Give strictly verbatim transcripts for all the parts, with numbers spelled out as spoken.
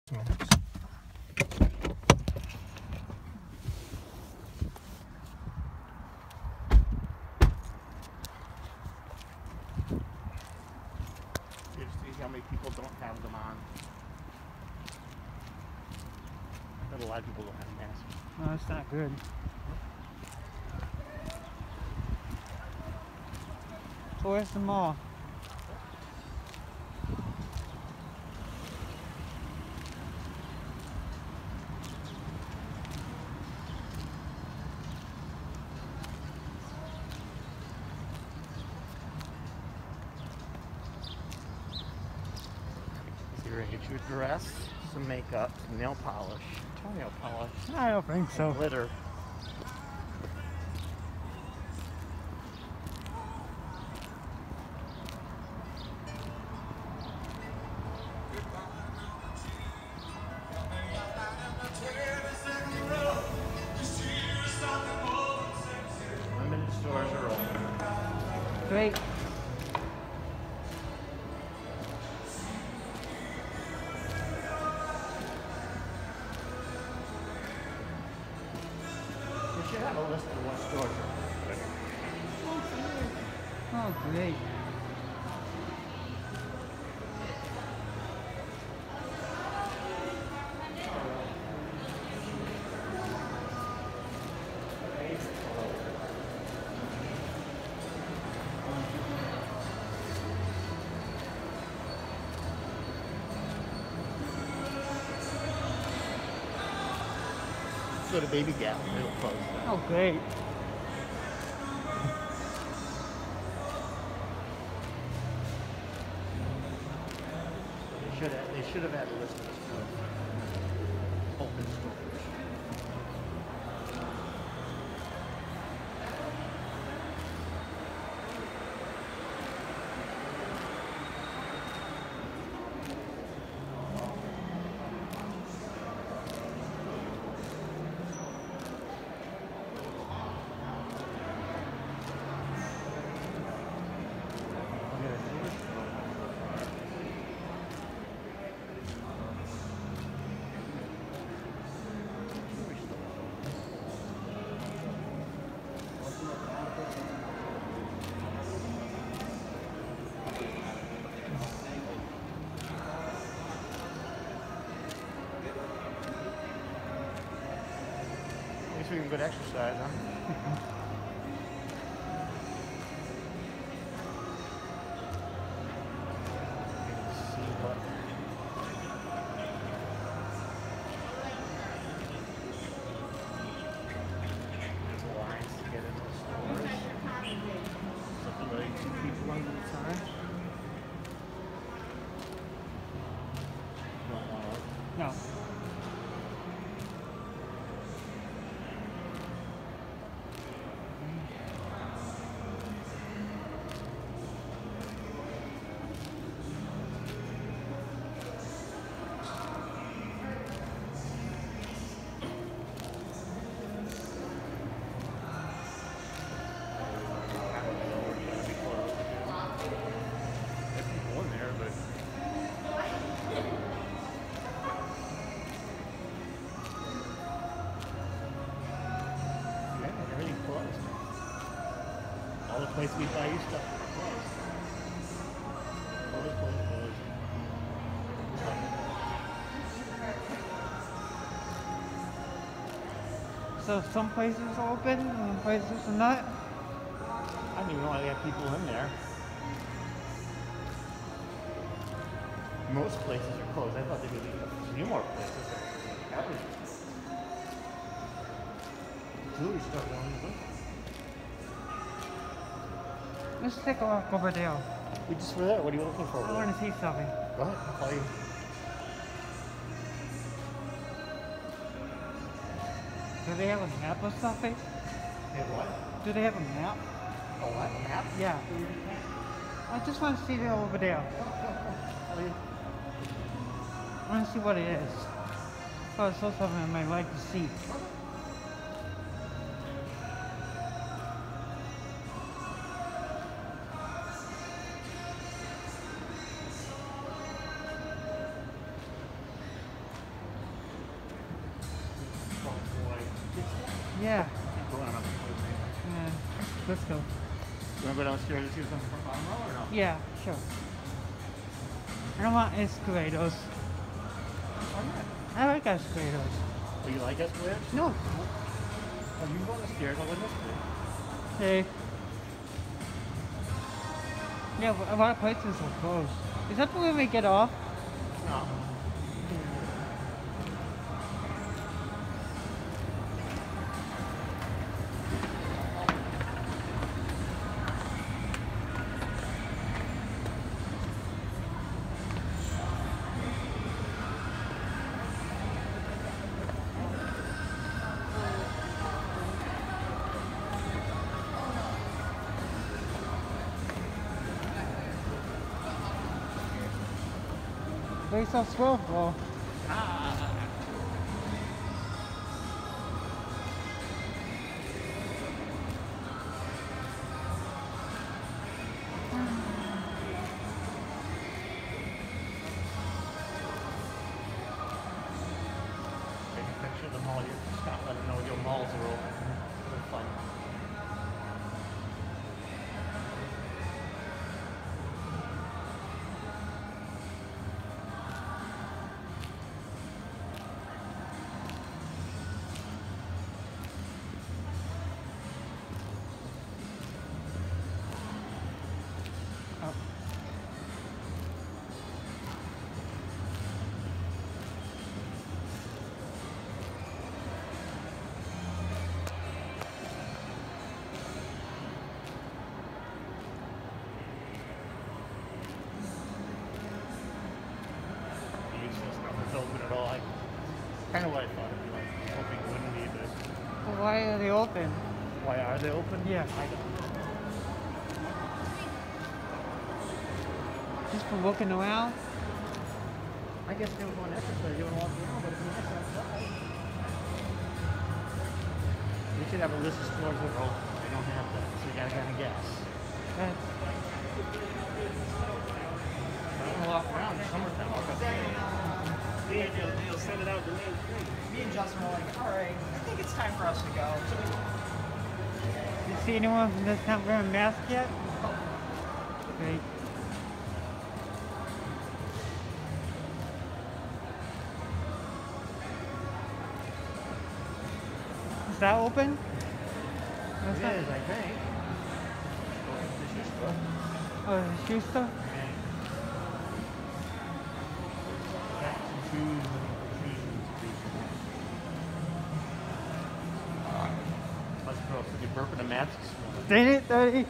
minutes. You see how many people don't have them on. But a lot of people don't have masks. No, that's not good. So where's the mall? You're gonna get you a dress, some makeup, some nail polish, toenail polish, I don't think so. glitter. Limited stores are open. Great. You should have a list of what stores are open. Oh, great. Let's go to Baby Gap. It'll close. Oh, great. They should have, they should have had a list of stores. Open stores. At least we can good exercise, huh? See what there's lines to get into the stores. Something like two people under the time. Don't want to. No. There's people in there, but yeah, everything's closed. All the places we buy you stuff are closed. Closed, closed, closed. So some places are open and some places are not? I don't even know why they have people in there. Most places are closed. I thought there would be a few more places. Everything. Jewelry store only. Let's take a walk over there. We just were there. What are you looking for? I want to see something. Go ahead. I'll call you. Do they have a map or something? Hey, what? Do they have a map? A what? A map? Yeah. I just want to see that over there. Call you. I want to see what it is. So it's also something I might like to see. Yeah. Can't go on up the place anyway. Yeah. Let's go. You wanna go downstairs and see something from bottom row or no? Yeah, sure. I don't want escalators. Why not? I like escalators. Oh, you like escalators? No. Oh, you can go on the stairs, I'll go on the stairs. Hey. Yeah, but a lot of places are closed. Is that the way we get off? No. They so slow, bro. Take a picture of the mall. You stop, let them know your malls are open. They're fun. Oh. Useless, nothing's open at all. I, kind of what I thought it'd be like. Hoping it wouldn't be, but Well, why are they open? why are they open? Yeah. I don't know. Just for looking around? I guess they were going exercise. You want to walk around, but it's nice outside. We should have a list of stores that are open. They don't have that, so you gotta kind of guess. That's, I don't want to walk around in summertime. Walk up there. Yeah, they'll, they'll send it out to me. Me and Justin were like, all right, I think it's time for us to go. So we you see anyone that's not wearing a mask yet? Great. Is that open? That's It not- is, I think. The shoe store. Oh, the shoe store? Hats and shoes and shoes and shoes. Must girl said you burping the mats this morning. Did it, Daddy?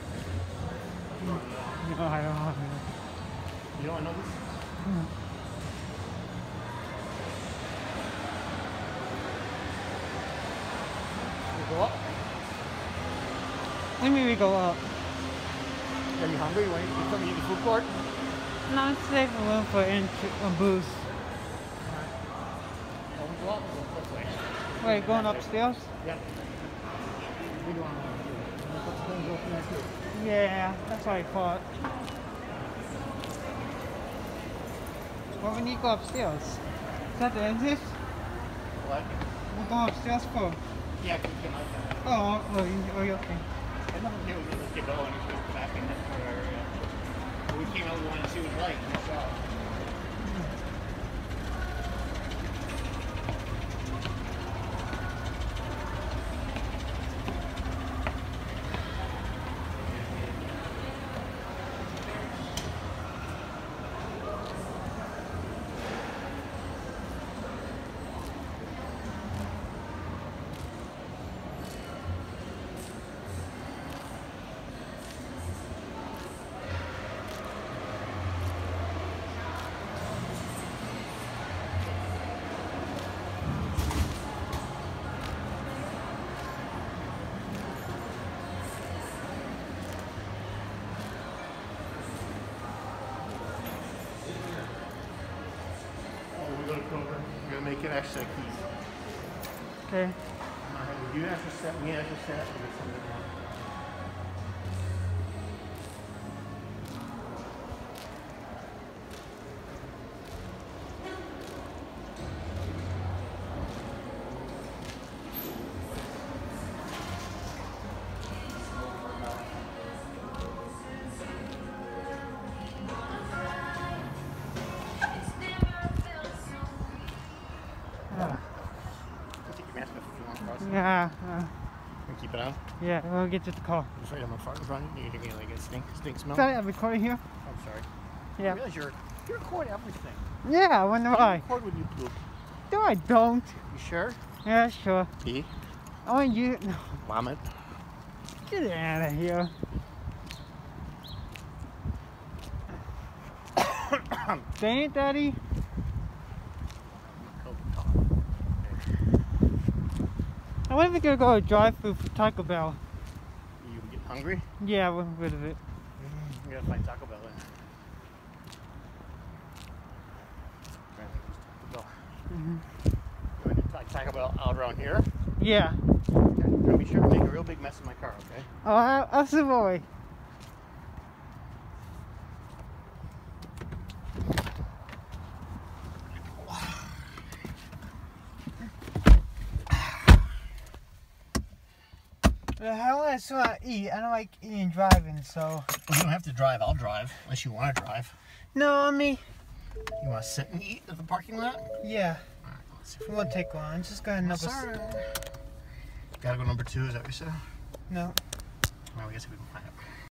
No, I don't know. You don't know this? You go up? Let me go up. Are you hungry? You want to eat something to eat in the food court? No, it's safe room for entry, uh, booze. Oh, we go up. We'll go this way. Wait, going upstairs? Yep. We do want to do it. We'll put the things open there too. Yeah, that's what I thought. Well, we need to go upstairs. Is that the exit? What? We're going upstairs for. Yeah, we can like that. Oh, oh, you, oh, you okay. And nothing here, we just get going and just go back in this area. But we came out, we wanted to see what it's like. And we saw it. Go to Kroger. We're gonna make an extra keys. Okay. Alright, you have to set, we have to set, we'll get something more. Uh, Take your mask off if you want to cross. yeah. Uh, And keep it on. yeah, we'll get to the car. I'm afraid I'm gonna fart in front of you. You're gonna like a stink, stink smell. Sorry, I'm recording here. I'm sorry. Yeah. I realize you're, you record everything. Yeah, I wonder You why. record when you poop. No, I don't. You sure? Yeah, sure. Pee? I want you. No, Vomit? get out of here. Dang it, Daddy. I wonder if we're gonna go to drive-thru for Taco Bell. You get hungry? Yeah, we're rid of it. We gotta find Taco Bell then. Taco Bell. Mm-hmm. You want to do Taco Bell out around here? Yeah. Okay. You're gonna be sure to make a real big mess in my car, okay? Oh, I, I'll survive. The hell I just want to eat. I don't like eating and driving, so. Well, you don't have to drive. I'll drive, unless you want to drive. No, I mean. You want to sit and eat at the parking lot? Yeah. All right, let's see if It won't take long. I'm just gonna number. Sorry. Gotta go number two. Is that what you said? No. Well, I guess we can find out.